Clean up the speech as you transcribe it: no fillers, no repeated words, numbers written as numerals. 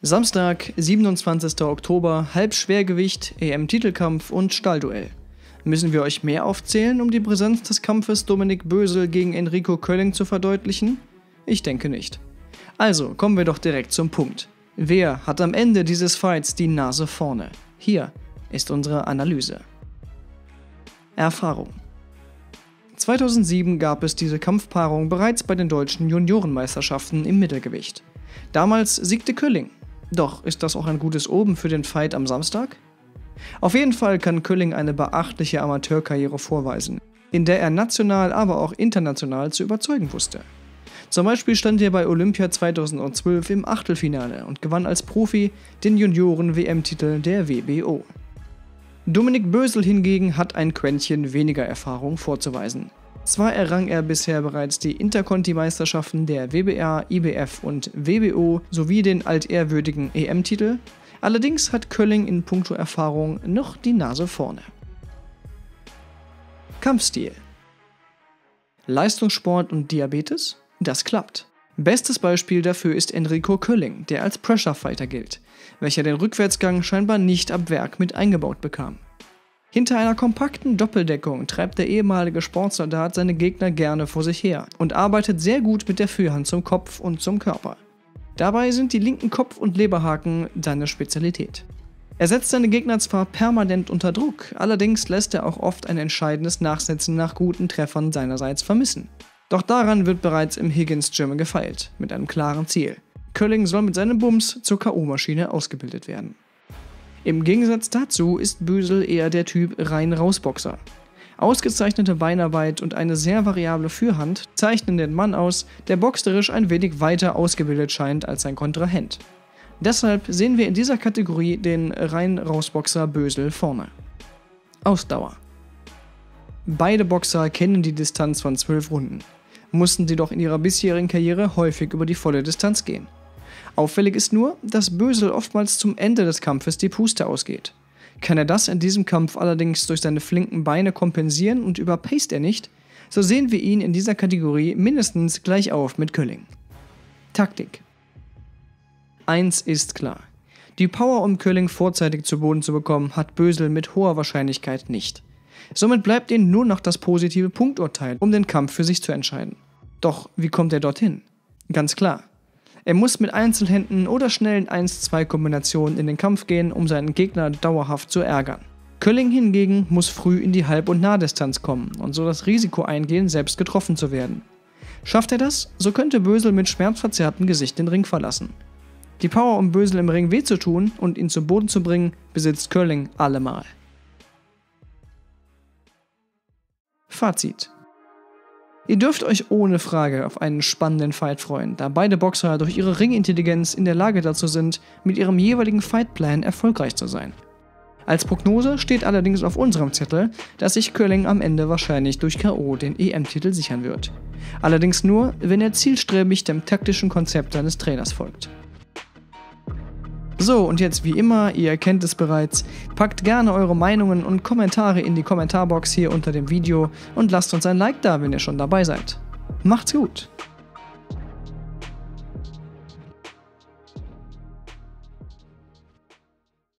Samstag, 27. Oktober, Halbschwergewicht, EM-Titelkampf und Stahlduell. Müssen wir euch mehr aufzählen, um die Brisanz des Kampfes Dominik Bösel gegen Enrico Kölling zu verdeutlichen? Ich denke nicht. Also kommen wir doch direkt zum Punkt. Wer hat am Ende dieses Fights die Nase vorne? Hier ist unsere Analyse. Erfahrung. 2007 gab es diese Kampfpaarung bereits bei den deutschen Juniorenmeisterschaften im Mittelgewicht. Damals siegte Kölling. Doch ist das auch ein gutes Omen für den Fight am Samstag? Auf jeden Fall kann Kölling eine beachtliche Amateurkarriere vorweisen, in der er national, aber auch international zu überzeugen wusste. Zum Beispiel stand er bei Olympia 2012 im Achtelfinale und gewann als Profi den Junioren-WM-Titel der WBO. Dominik Bösel hingegen hat ein Quäntchen weniger Erfahrung vorzuweisen. Zwar errang er bisher bereits die Interconti-Meisterschaften der WBA, IBF und WBO sowie den altehrwürdigen EM-Titel, allerdings hat Kölling in puncto Erfahrung noch die Nase vorne. Kampfstil. Leistungssport und Diabetes? Das klappt. Bestes Beispiel dafür ist Enrico Kölling, der als Pressure Fighter gilt, welcher den Rückwärtsgang scheinbar nicht ab Werk mit eingebaut bekam. Hinter einer kompakten Doppeldeckung treibt der ehemalige Sportsoldat seine Gegner gerne vor sich her und arbeitet sehr gut mit der Führhand zum Kopf und zum Körper. Dabei sind die linken Kopf- und Leberhaken seine Spezialität. Er setzt seine Gegner zwar permanent unter Druck, allerdings lässt er auch oft ein entscheidendes Nachsetzen nach guten Treffern seinerseits vermissen. Doch daran wird bereits im Higgins Gym gefeilt, mit einem klaren Ziel. Kölling soll mit seinem Bums zur K.O.-Maschine ausgebildet werden. Im Gegensatz dazu ist Bösel eher der Typ Rein-Raus-Boxer. Ausgezeichnete Beinarbeit und eine sehr variable Führhand zeichnen den Mann aus, der boxerisch ein wenig weiter ausgebildet scheint als sein Kontrahent. Deshalb sehen wir in dieser Kategorie den Rein-Raus-Boxer Bösel vorne. Ausdauer. Beide Boxer kennen die Distanz von 12 Runden, mussten sie doch in ihrer bisherigen Karriere häufig über die volle Distanz gehen. Auffällig ist nur, dass Bösel oftmals zum Ende des Kampfes die Puste ausgeht. Kann er das in diesem Kampf allerdings durch seine flinken Beine kompensieren und überpaced er nicht, so sehen wir ihn in dieser Kategorie mindestens gleich auf mit Kölling. Taktik. Eins ist klar: Die Power, um Kölling vorzeitig zu Boden zu bekommen, hat Bösel mit hoher Wahrscheinlichkeit nicht. Somit bleibt ihm nur noch das positive Punkturteil, um den Kampf für sich zu entscheiden. Doch wie kommt er dorthin? Ganz klar. Er muss mit Einzelhänden oder schnellen 1-2-Kombinationen in den Kampf gehen, um seinen Gegner dauerhaft zu ärgern. Kölling hingegen muss früh in die Halb- und Nahdistanz kommen und so das Risiko eingehen, selbst getroffen zu werden. Schafft er das, so könnte Bösel mit schmerzverzerrtem Gesicht den Ring verlassen. Die Power, um Bösel im Ring weh zu tun und ihn zu Boden zu bringen, besitzt Kölling allemal. Fazit. Ihr dürft euch ohne Frage auf einen spannenden Fight freuen, da beide Boxer durch ihre Ringintelligenz in der Lage dazu sind, mit ihrem jeweiligen Fightplan erfolgreich zu sein. Als Prognose steht allerdings auf unserem Zettel, dass sich Kölling am Ende wahrscheinlich durch K.O. den EM-Titel sichern wird. Allerdings nur, wenn er zielstrebig dem taktischen Konzept seines Trainers folgt. So, und jetzt wie immer, ihr kennt es bereits, packt gerne eure Meinungen und Kommentare in die Kommentarbox hier unter dem Video und lasst uns ein Like da, wenn ihr schon dabei seid. Macht's gut!